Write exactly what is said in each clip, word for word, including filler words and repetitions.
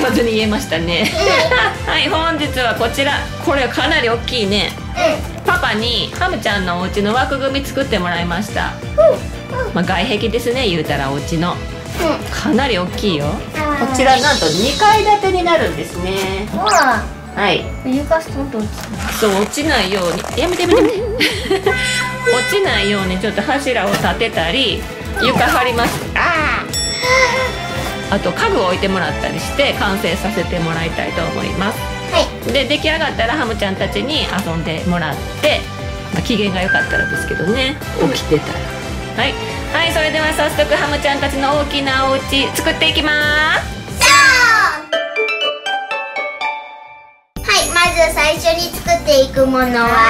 上手に言えましたね。はい、本日はこちら。これかなり大きいね。パパにハムちゃんのお家の枠組み作ってもらいました。まあ外壁ですね、言うたらお家の。かなり大きいよ。こちらなんとにかい建てになるんですね。はい。 床ストンと落ちない。そう、落ちないように。やめてやめてやめて。落ちないようにちょっと柱を立てたり、床張ります。ああ。あと家具を置いてもらったりして完成させてもらいたいと思います。はい。で出来上がったらハムちゃんたちに遊んでもらって、まあ、機嫌が良かったらですけどね。起きてたら。はい。はい、それでは早速ハムちゃんたちの大きなお家作っていきます。 まず最初に作っていくものは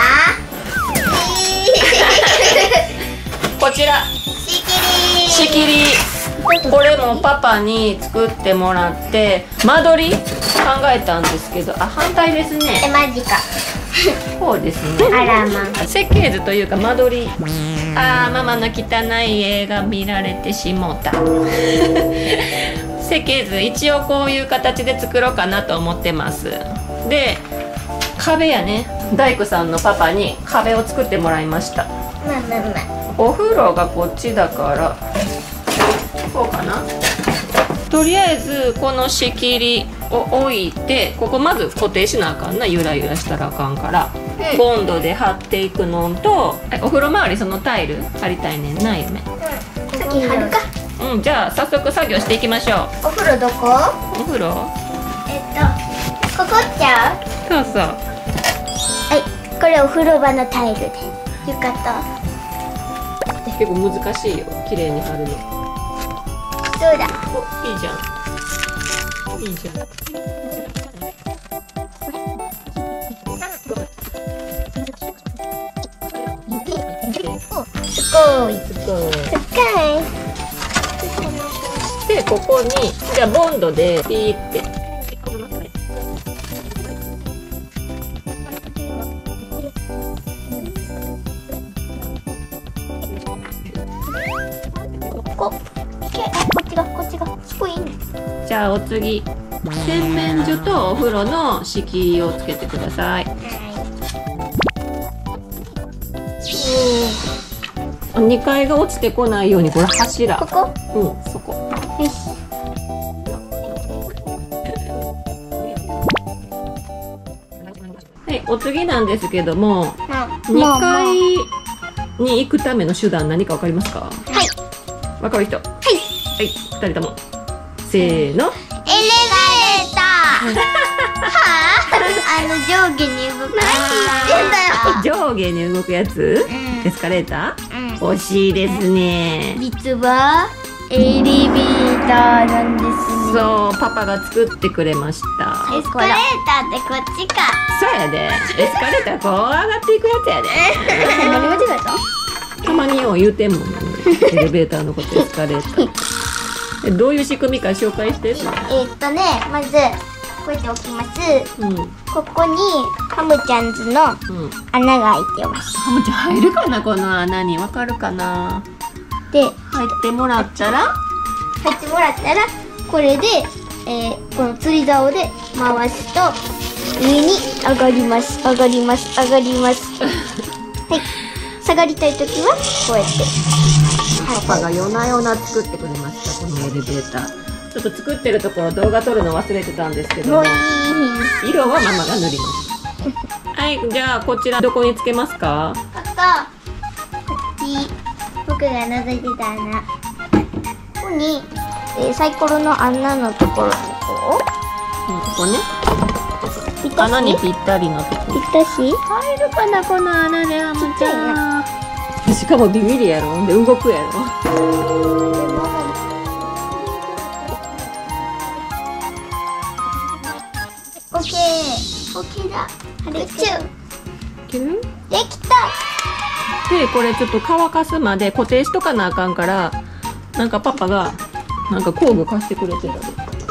こちら仕切り。 仕切り。これもパパに作ってもらって間取り考えたんですけど、あ、反対ですね。 え、マジか。 そうですね。 あらま。 設計図というか間取り。あー、ママの汚い絵が見られてしもた。設計図一応こういう形で作ろうかなと思ってます。で壁やね、大工さんのパパに壁を作ってもらいました。 まあまあまあ、 お風呂がこっちだからこうかな。とりあえずこの仕切りを置いて、ここまず固定しなあかんな。ゆらゆらしたらあかんから、うん、ボンドで貼っていくのと、お風呂周りそのタイル貼りたいねんな、夢。 うん、先貼るか。 うん、じゃあ早速作業していきましょう。 お風呂どこ？ お風呂えっとここっちゃう？ そうそう。 はい、これお風呂場のタイルで床と。 結構難しいよ、綺麗に貼るの。 そうだ。 お、いいじゃん。いいじゃん。 すごい。 すごい。 深い。 で、ここにじゃあボンドでピーって。 こっちがこっちがすごいいいね。 じゃあお次、洗面所とお風呂の仕切りをつけてください。うん、にかいが落ちてこないようにこれ柱。 ここ？ うん、そこ。 よし。 はい、お次なんですけども、 うん、 にかいに行くための手段何かわかりますか？ はい。 わかる人？はい。はい、ふたりとも。せーの。エレベーター。はあ？あの上下に動く。何言ってんだよ。上下に動くやつ？うん、エスカレーター？うん、惜しいですね。 実はエレベーターなんですね。 そう、パパが作ってくれました。 エスカレーターってこっちか。 そうやで。エスカレーターこう上がっていくやつやで。 何間違えた？ たまによう言うてんもんね。エレベーターのことエスカレーター。どういう仕組みか紹介して。えーっとね、まずこうやって置きます。うん、ここにハムちゃんズの穴が開いてます。 ハムちゃん入るかな、この穴に。わかるかな。 で、 入ってもらったら入ってもらったらこれで、えー、この釣り竿で回すと上に上がります。上がります。上がります。はい。下がりたいときはこうやって。 パパが夜な夜な作ってくれました、このエレベーター。ちょっと作ってるところ動画撮るの忘れてたんですけども、色はママが塗りました。はい、じゃあこちらどこにつけますか？ ここ。こっち。僕が覗いてた穴。ここに、えー、サイコロの穴のところにこう。 うん、ここね。穴にぴったりのところ。 ぴったし？ 入るかな、この穴でハムちゃん。しかもビビりやろ。で動くやろ。 オッケー。オッケーだ。できちゃう。 できた。 でこれちょっと乾かすまで固定しとかなあかんから、なんかパパがなんか工具貸してくれてたで。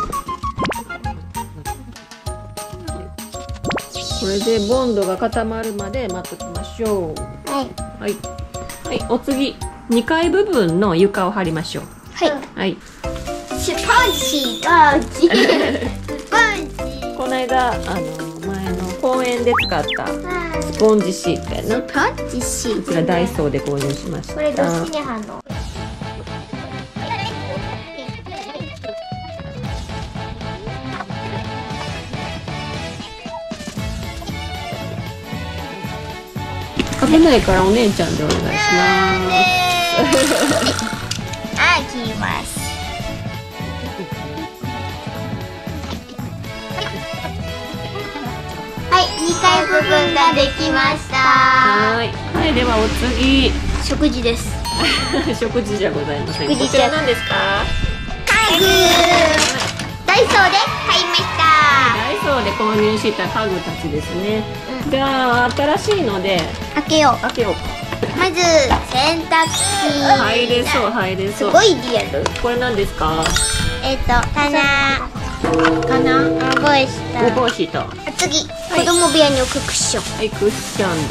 これでボンドが固まるまで待っときましょう。はいはいはい。お次、にかい部分の床を張りましょう。 はいはい。 スポンジがスポンの間あの前の公園で使ったスポンジシートやな。 タッチシーこちらダイソーで購入しました。 これどっちに反応？ 危ないからお姉ちゃんでお願いします。 あ、切ります。はい、にかい部分ができました。 はい、はい、ではお次食事です。 食事じゃございません。 食事こちら何ですか？ 家具。ダイソーで買いました。 ダイソーで購入した家具たちですね。 うん、 じゃあ新しいので開けよう。 開けようか。 まず洗濯機。 入れそう入れそう。 すごいリアル。 これ何ですか？ えっと棚。 棚。 帽子と。 帽子と。 次、子供部屋に置くクッション。 はいクッションです。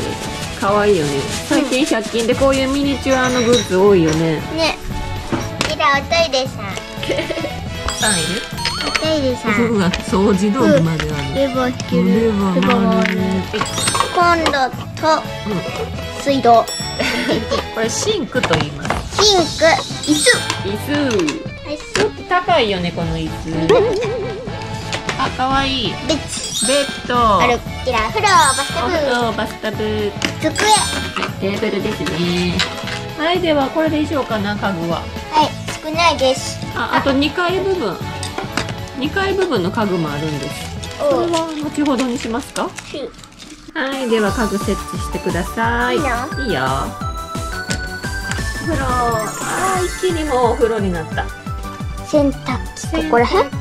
可愛いよね。最近ひゃく均でこういうミニチュアのグッズ多いよね。 ね。じゃあおトイレさん。 さんいる？ おトイレさん。 うわ掃除道具まである。 レバー引ける。 レバーレバー回る。 コンロと水道。 これシンクと言います。 シンク、椅子。 椅子。ちょっと高いよねこの椅子。あ、可愛い。 ベッチ。 ベッド。 ある。こちら風呂、バスタおブ。 風呂、バスタブ。 机。 テーブルですね。はい、ではこれで以上かな家具は。 はい、少ないです。 あ、あとにかい部分。にかい部分の家具もあるんです。それは後ほどにしますか？はい、では家具設置してください。 いいの？ いいよ。お風呂。あー、一気にもうお風呂になった。 洗濯機、ここらへん？ 洗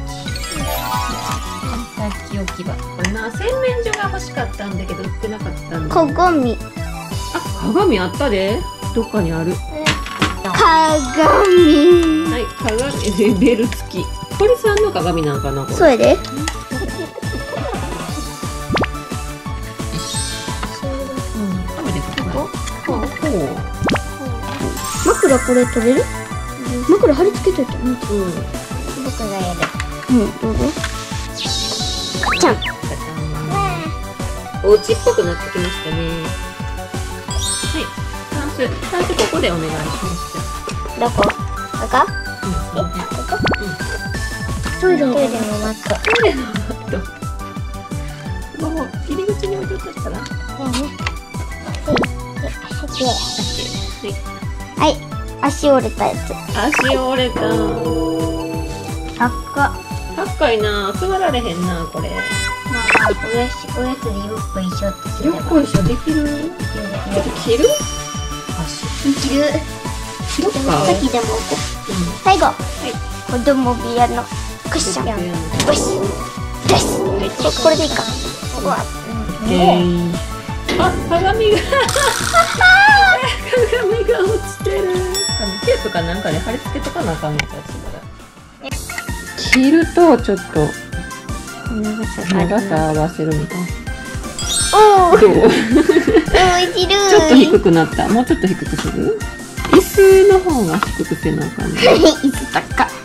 濯機置き場。これな、洗面所が欲しかったんだけど売ってなかったんだ。 鏡。 あ、鏡あったで。どっかにある。 鏡。 はい、鏡、レベル付き。これさんの鏡なんかなこれ。 そうやで。枕これ取れる？枕貼り付けといた。うん。僕がやる。うん、どうぞ。ガチャン。 お家っぽくなってきましたね。はい、タンス、タンスここでお願いします。 どこ？ここ？ うん、 え、ここ？うん。トイレのマット。 トイレのマット。もう入り口に置いとったから。 そうね。はい。 はい。 はい、足折れたやつ。 足折れた。 高っ。 高いな。座られへんなこれ。 まあ、おやし、おやつでよっこいしょってすれば。 よっこいしょできる。ちょっと切る？足。 切る。 切ろっか。 先でも置こう。最後。はい。子供部屋のクッション。よし。よし。これでいいか。ここは。 あ、鏡が鏡が落ちてる。テープかなんかで貼り付けとかなあかんのかしら。切るとちょっと長さ合わせるみたいな。 おお。 どう？ おいしる。 ちょっと低くなった。もうちょっと低くする？椅子の方が低くせなあかんね。 椅子高っ。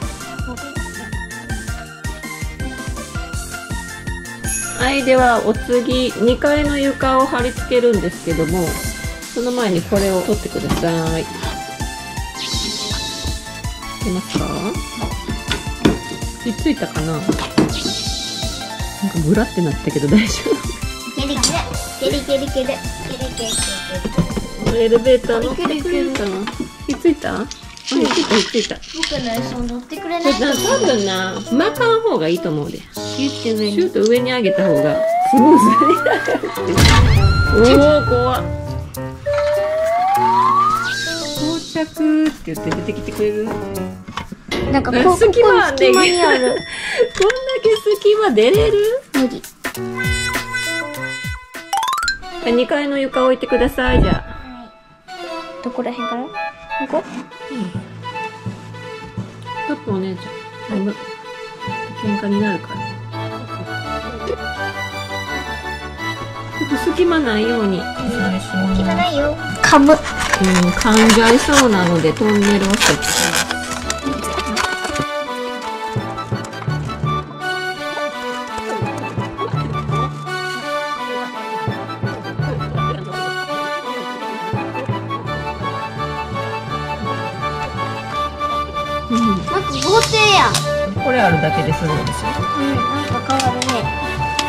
はい、ではお次にかいの床を貼り付けるんですけども、その前にこれを取ってください。出ますか？ひっついたかな？なんかブラってなったけど大丈夫？ ケリケリケリケリケリケリケリケリ。 エレベーター乗ってくれるかな？ひっついた？あ、ひっついたひっついた。 僕の椅子乗ってくれない？ 多分な、巻かん方がいいと思うで。 シューって上に。 シュート上に上げた方がスムーズになる。おお、怖っ。到着って言って出てきてくれる？ なんかここ隙間あんねんけど。こんだにある。 け隙間出れる？ 無理。 にかいの床置いてください、じゃあ。 どこらへんから？ここ？ うん。トップお姉ちゃん。はい。喧嘩になるから。ちょっと隙間ないように。 隙間ないよ。噛む。 うん、噛んじゃいそうなのでトンネルを設置します。 なんか豪邸やん。 これあるだけでするんですよ。 うん、なんか変わるね。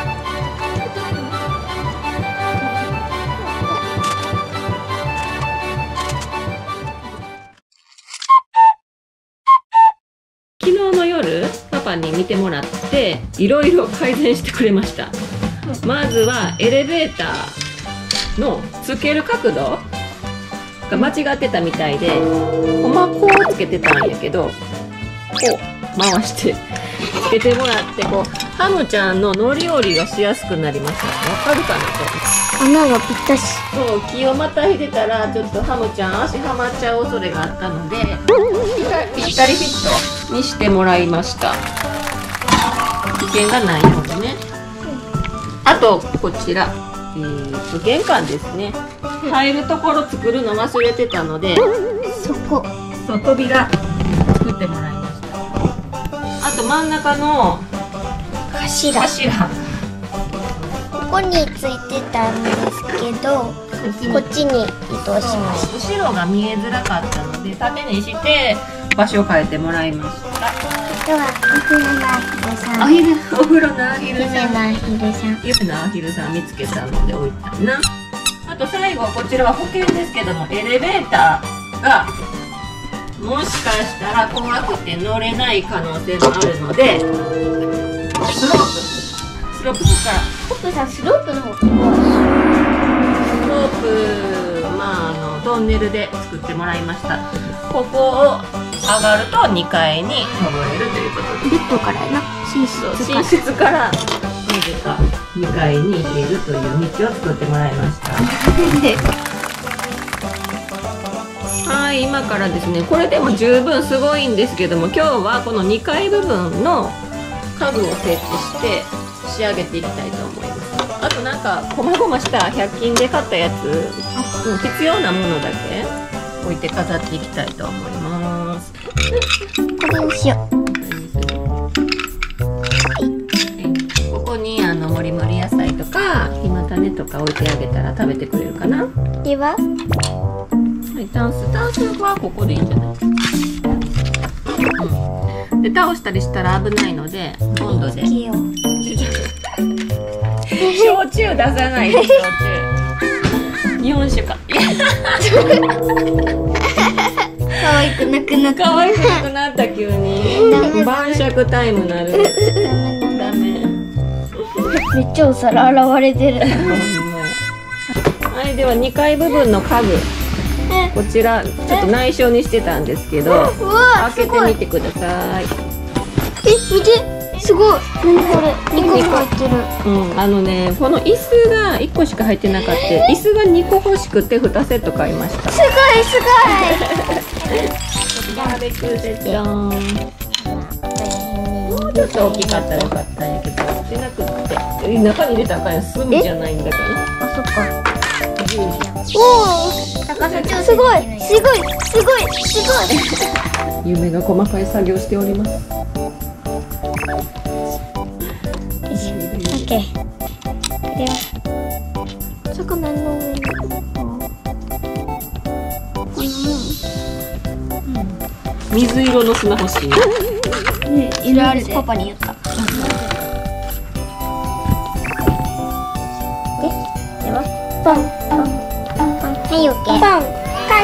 昨日の夜パパに見てもらっていろいろ改善してくれました。まずはエレベーターのつける角度が間違ってたみたいで、ほんまこうつけてたんやけど、こう回してつけてもらって、こうハムちゃんの乗り降りがしやすくなりました。わかるかなと。 穴がぴったし。 そう、気をまたいでたらちょっとハムちゃん足はまっちゃう恐れがあったので、ぴったりフィットにしてもらいました。危険がないようにね。あとこちら、えー、と玄関ですね。入るところ作るの忘れてたので、 そこ。 そう、扉作ってもらいました。あと真ん中の柱。 柱、 ここについてたんですけど、こっちに移動しまし後ろが見えづらかったので縦にして場所を変えてもらいました。 た。あとはお風呂のアヒルさん。 アヒル、お風呂のアヒルさん、 夢のアヒルさん。 夢のアヒルさん見つけたので置いたな。あと最後、こちらは保険ですけども、エレベーターがもしかしたら怖くて乗れない可能性もあるので、スロープスロープここからポップさん、スロープの方怖い。 スロープ、まあ、あのトンネルで作ってもらいました。ここを上がるとにかいに登れるということで、 ベッドからやな。寝室から。 寝室からなぜかにかいに行けるという道を作ってもらいました。はい、今からですね、これでも十分すごいんですけども、今日はこのにかい部分の家具を設置して仕上げていきたいと思います。あとなんかこまごましたひゃく均で買ったやつ、うん、必要なものだけ置いて飾っていきたいと思います。 これにしよう。 ここにあのもりもり野菜とかひま種とか置いてあげたら食べてくれるかな。 では、 はい、タンスタンスはここでいいんじゃない。うん、で倒したりしたら危ないので温度で。 火を。 焼酎出さないで、焼酎。日本酒か。 可愛くなくなった。 可愛くなくなった急に。晩酌タイムなる。ダメ。 めっちゃお皿現れてる。 はい、ではにかい部分の家具。こちらちょっと内緒にしてたんですけど、 うわ、 開けてみてください。 え、見て。すごい。何これ。にこ入ってる。 うん、あのね、この椅子がいっこしか入ってなかった。椅子がにこ欲しくてにセット買いました。 すごいすバーベキューセット。もうちょっと大きかったらよかったんやけど、出なくって。え、中に入れたらあかんやん。炭じゃないんだから。 ごい。あ、そっか。おお。高さ超すごいすごいすごいすごい。 夢が細かい作業しております。 オッケー。では魚の上に水色の砂欲しいな。 ね、色あるで。パパに言った。で、ではパンパンパン。はい、オッケー。パン完成。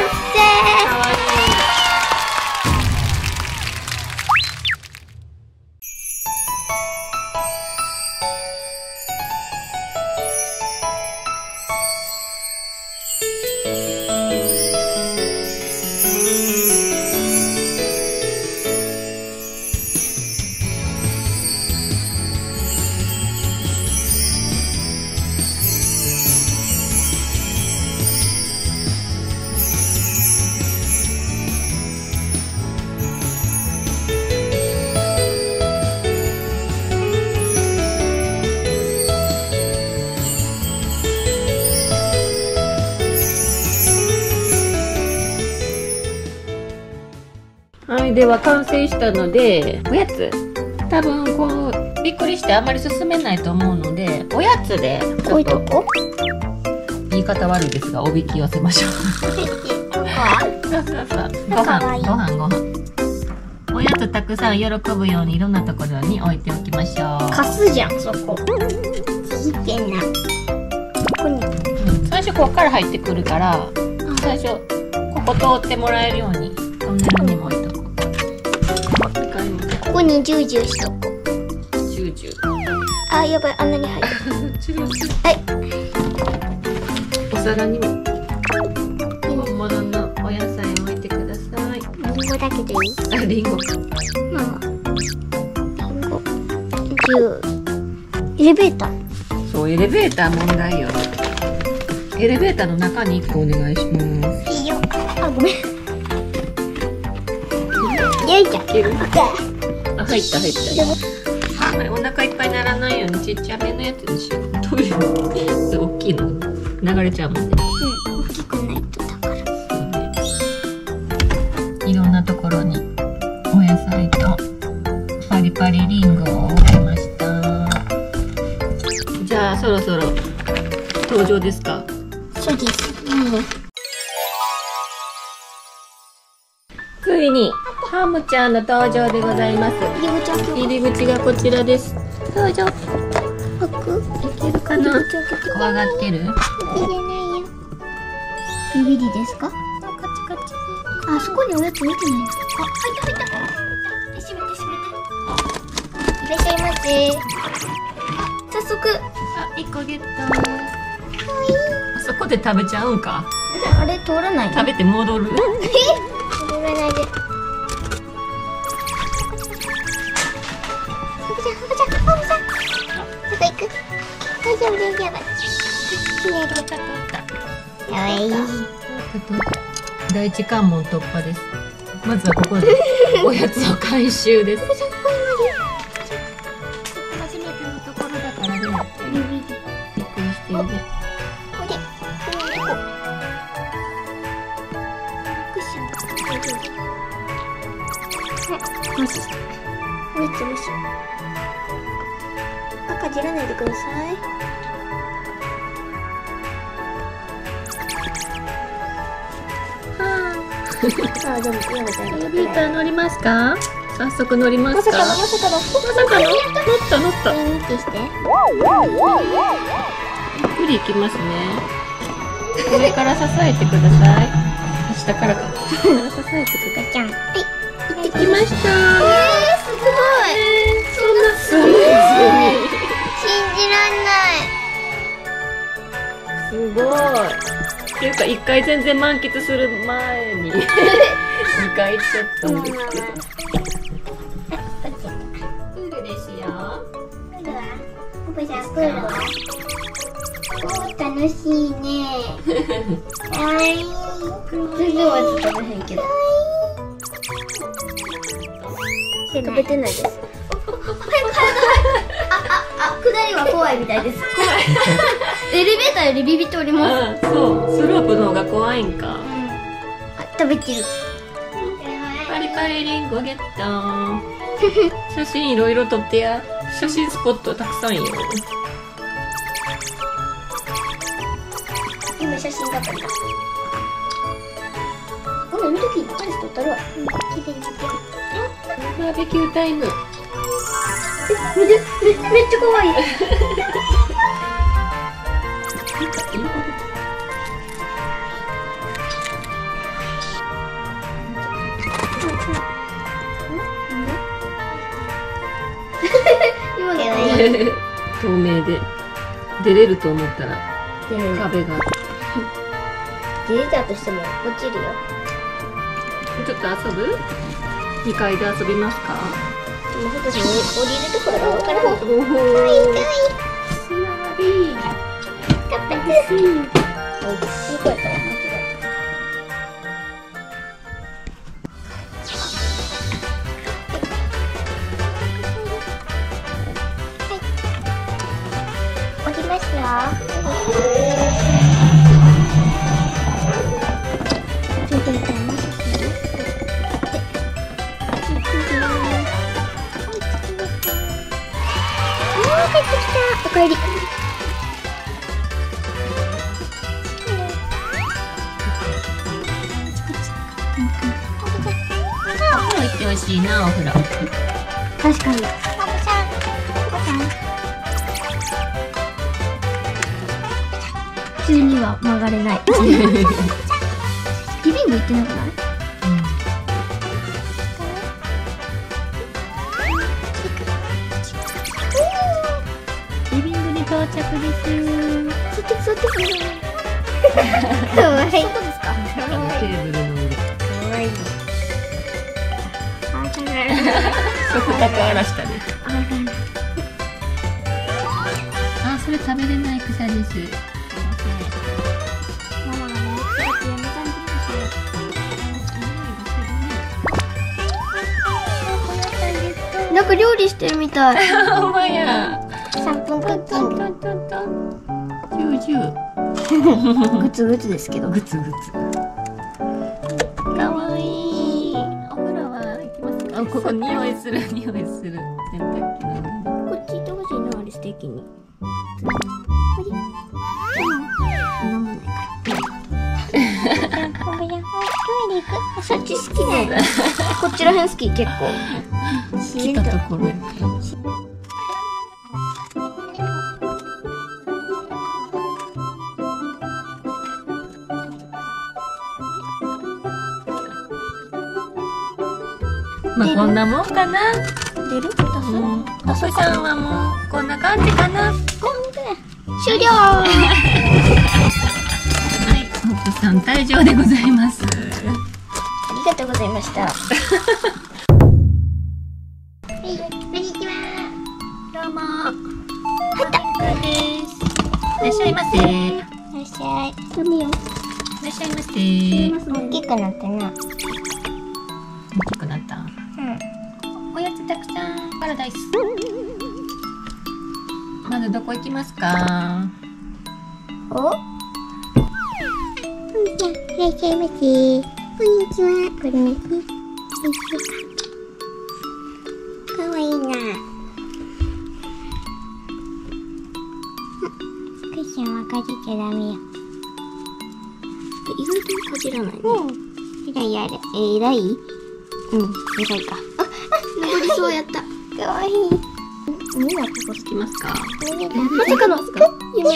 はい、では完成したので、おやつ多分こうびっくりしてあんまり進めないと思うので、おやつでちょっと言い方悪いですがおびき寄せましょう。そうそうそう、ご飯ご飯ご飯。おおやつたくさん喜ぶようにいろんなところに置いておきましょう。 貸すじゃん、そこ。いいけんな。ここに。 うん、最初ここから入ってくるから、最初ここ通ってもらえるようにトンネルにも置いとこう。 ここにジュージューしとこう。 ジュージュー。 あ、やばい、穴に入る。はい。 お皿にも本物のお野菜を置いてください。 リンゴだけでいい？ あ、リンゴ。 ママ。リンゴ。ジュー。エレベーター。 そう、エレベーター問題よ。エレベーターの中にいっこお願いします。 いいよ。あ、ごめん。よいしょ。 いける？あ、入った入った。あまりお腹いっぱいにならないようにちっちゃめのやつにしよう。トイレの大きいの流れちゃうもんね。 うん、大きくないとだから。 いろんなところにお野菜とパリパリリンゴを置きました。じゃあそろそろ登場ですか？ そうです。うん。 ついにハムちゃんの登場でございます。 入り口開けよう。 入り口がこちらです。どうぞ。 開く？ いけるかな？ 入り口開けて。 怖がってる？ いけないよ。ビビリですか？ カチカチ。 あそこにおやつ見てない。あ、入った入った。閉めて閉めて。いらっしゃいませ。早速。 あ、一個ゲット。あそこで食べちゃうんか？ あれ通らない。 食べて戻る？ 戻らないで。ハムちゃん、ハムちゃん、ハムちゃん。どこ行く？大丈夫大丈夫。かわいい。 第一関門突破です。まずはここでおやつを回収です。初めてのところだからね。びっくりしてるね。 これ、これ猫。クッション。よし。おやつよし。あ、かじらないでください。あ、でも、やめたエレベーター乗りますか？早速乗りますか？ まさかの、まさかの、 まさかの乗った乗った。 見てして。 ゆっくり行きますね。上から支えてください。下からか。支えてください。 じゃん。はい。 行ってきました。 えー、すごい。 そんなすごい。 信じらんない。 すごい。っていうか一回全然満喫する前に二回行っちゃったんですけど。プールですよ。 プールは？おばちゃん、プールは？おー、楽しいね。かわいい。全然おやつ食べへんけど。食べてないです。早く早く早く。あ、あ、あ、下りは怖いみたいです。エレベーターよりビビっております。 あ、そう、スロープの方が怖いんか。 あ、食べてる。 パリパリリンゴゲット。写真いろいろ撮ってや。写真スポットたくさんよ。 今写真撮ったんだ。この見とき、パリス撮ったるわ。きれいに撮ってる。 バーベキュータイム。 めめめっちゃ可愛い。 透明で出れると思ったら壁が。 出れたとしても落ちるよ。 ちょっと遊ぶ？にかいで遊びますか？ もう少し降りるところがわからない。かわいいかわいい。 砂浴び。 カッパです。あ、こうやったら間違えた。降りますよ。ちょっと痛いな。帰ってきた。おかえり。 入ってほしいな、お風呂。 確かに。急には曲がれない。リビング行ってなくない？ リビングに到着です。 そってそって。かわいい。そうですか。 テーブルの上。 かわいい。 食卓荒らしたね。あ、それ食べれない草です。 なんか料理してるみたい。 ほんまや。 さんぷんクッキング。 トントントン。ジュージュー。 グツグツですけど。 グツグツ。かわいい。お風呂は行きますか。あ、ここ匂いする匂いする。洗濯機の。 こっち行ってほしいな、あれ素敵に。そっち好きだよ。こっちらへん好き、結構。 来たところやから。まあこんなもんかな。 出る？出す？ お子さんはもうこんな感じかな。 終了。 はい、お子さん退場でございます。 ありがとうございました。はい、こんにちは。 どうも。 入った。 です。いらっしゃいませ。いいらっしゃい。食べよう。 らっしゃいませ。 大きくなったな。 大きくなった。 うん。 おやつたくさん。パラダイス。まずどこ行きますか。 お？こんにちは。いらっしゃいませ。こんにちは。これね。かわいいな。クッションはかじっちゃダメよ。意外とかじらないね。うん。えらいやれ。えー、偉い？うん。偉いか。あ、あ、登りそうやった。かわいい。みんなここ行きますか。 まさかの夢。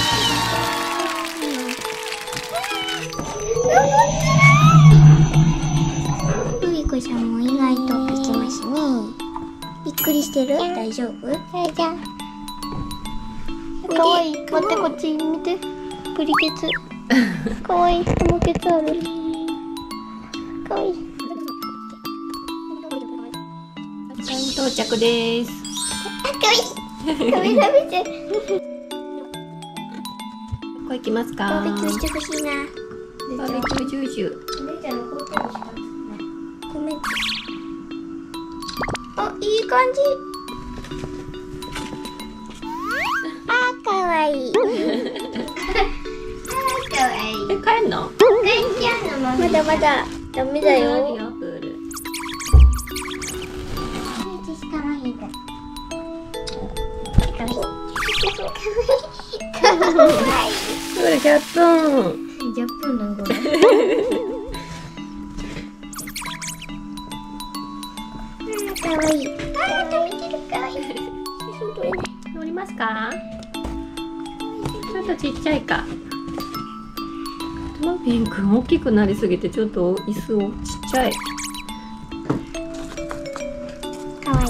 ルイ子ちゃんも意外としてますね。びっくりしてる？大丈夫？大丈夫。かわいい。待って、こっち見て。プリケツ。かわいい。このケツある。かわいい。 到着です。 あ、かわいい。食べ食べて。 ここ行きますか。 バーベキューしてほしいな。 バーベキュージュージュー。 お姉ちゃんのコートにした。ごめん。あ、いい感じ。あ、かわいい。あ、かわいい。 え、帰んの？ 帰っちゃうの？まだまだダメだよ。 プール。 かわいいか。かわいい。 これじゅっぷん。 じゅっぷんなんこれ。かわいい。あ、食べてるかわいい。 乗りますか？ちょっとちっちゃいか。トマピンくん大きくなりすぎてちょっと椅子をちっちゃい。 かわいい。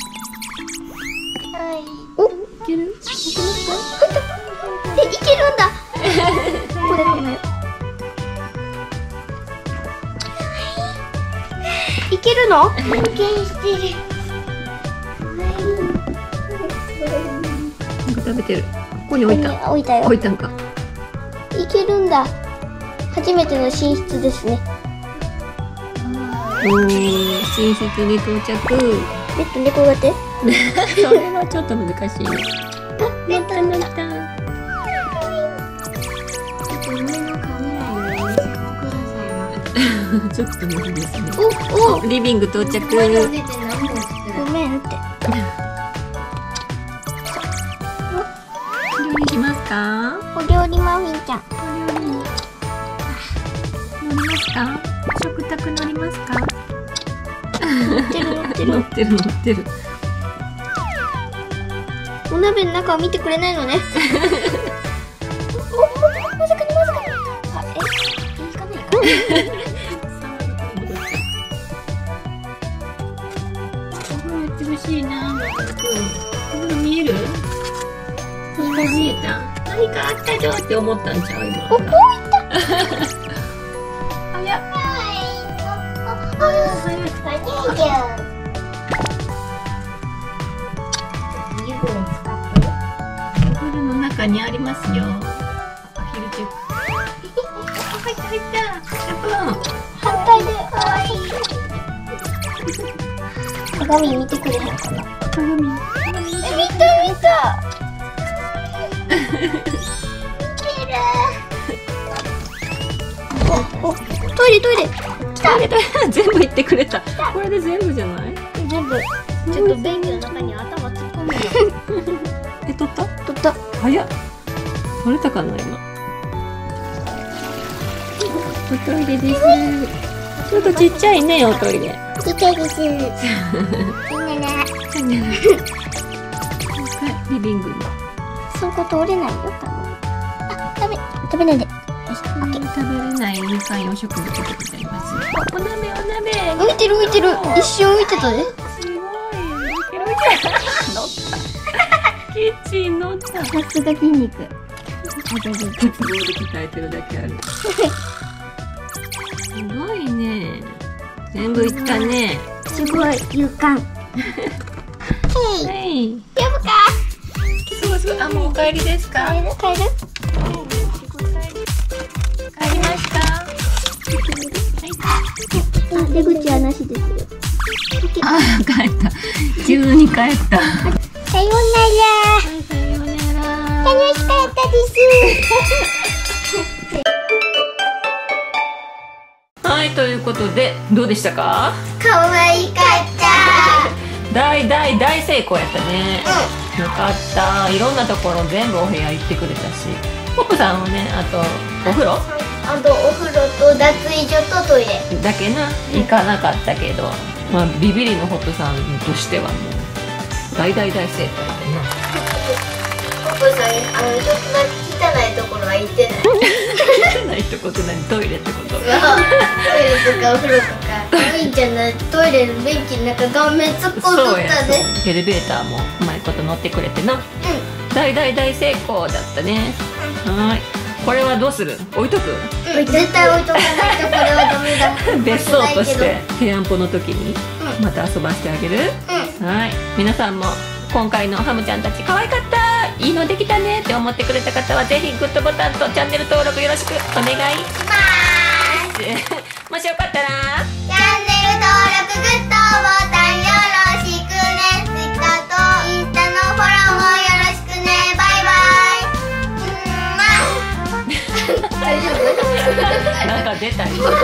お、いける？いけますか？え、いけるんだ。これかなよ。いけるの？保険してる。 なんか食べてる。ここに置いた。 置いたよ。 置いたんか。 いけるんだ。初めての進出ですね。 おー、寝室に到着。 ベッド猫がて。 それはちょっと難しいね。 あ、ベッドになった。 ちょっと無理ですね。 お、お、 リビング到着。 ごめんって。 料理しますか？ お料理マフィンちゃん。 お料理乗りますか？食卓乗りますか？ 乗ってる乗ってる。 乗ってる乗ってる。 お鍋の中を見てくれないのね。お、まさかにまさかに。あ、え、いいかないか。 やってほしいな。これ見える？何か見えた。何かあったよって思ったんちゃう今。 お、こういった。 あや。これの中にありますよ。アヒルチェック。入った入った。 反対で可愛い。鏡見てくれへんかな。 鏡。 え、見た見た。お、お、トイレトイレ。来た。 全部言ってくれた。これで全部じゃない？ 全部。ちょっと便器の中に頭突っ込むよ。 え、取った？ 取った。 早っ。取れたかな今。おトイレです。ちょっとちっちゃいねおトイレ。 ちっちゃいです。みんなね。 リビングに。 そこ通れないよ多分。あ、食べ食べないで。 食べれないにかん養殖物でございます。お鍋お鍋。 浮いてる浮いてる。一瞬浮いてたね。 すごい。浮いてる浮いてる。乗った。キッチン乗った。 さすが筋肉。 鉄棒で鍛えてるだけある。すごいね。全部いったね。 すごい勇敢。へい。 はい。 呼ぶか。 すごいすごい。あ、もうお帰りですか。 帰る帰る。 帰りました。 あ、出口はなしですよ。 あ、帰った。急に帰った。 さようなら。 さようなら。 楽しかったです。 はい、ということでどうでしたか？ 可愛かった。 大大大成功やったね。よかった。いろんなところ全部お部屋行ってくれたし、ポップさんはね、あとお風呂あとお風呂と脱衣所とトイレだけな行かなかったけど、まあビビリのホットさんとしてはもう大大大成功やったね。 ポップさん、あのちょっとだけ汚いところは行ってない。 汚いとこって何？トイレってこと？ トイレとかお風呂とか、みーちゃんのトイレの便器の中顔面突っ込んどったで。 エレベーターもうまいこと乗ってくれてな。大大大成功だったね。はい。これはどうする？置いとく？ 絶対置いとかないとこれはダメだ。 別荘としてペアンポの時にまた遊ばせてあげる？はい。皆さんも今回のハムちゃんたち可愛かった、いいのできたねって思ってくれた方はぜひグッドボタンとチャンネル登録よろしくお願いします。もしよかったらチャンネル登録グッドボタンよろしくね。ツイッターとインスタのフォローもよろしくね。バイバイ。うんま大丈夫？ なんか出たり